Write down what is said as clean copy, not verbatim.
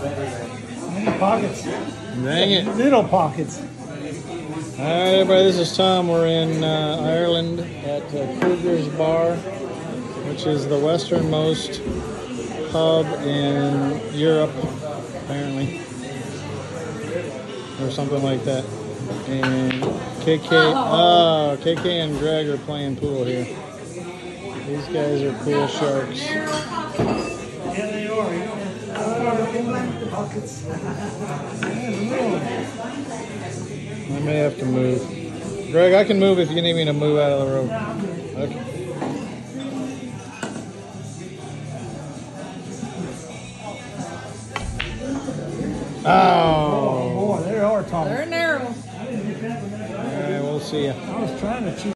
Many pockets. Dang it. Little pockets. All right, everybody, this is Tom. We're in Ireland at Kruger's Bar, which is the westernmost pub in Europe, apparently, or something like that. And KK and Greg are playing pool here. These guys are pool sharks. Yeah, they are. Pockets. I may have to move. Greg, I can move if you need me to move out of the road. Okay. Oh boy, they are, Tom. They're narrow. All right, we'll see ya. I was trying to cheat.